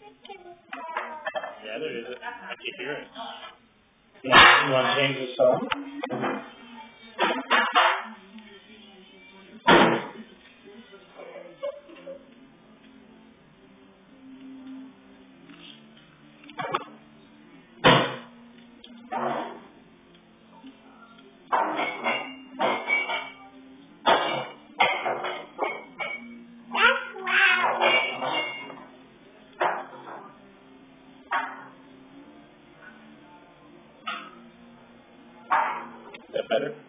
Yeah, there is. I can hear it. Yeah, you want to change the song? Is that better?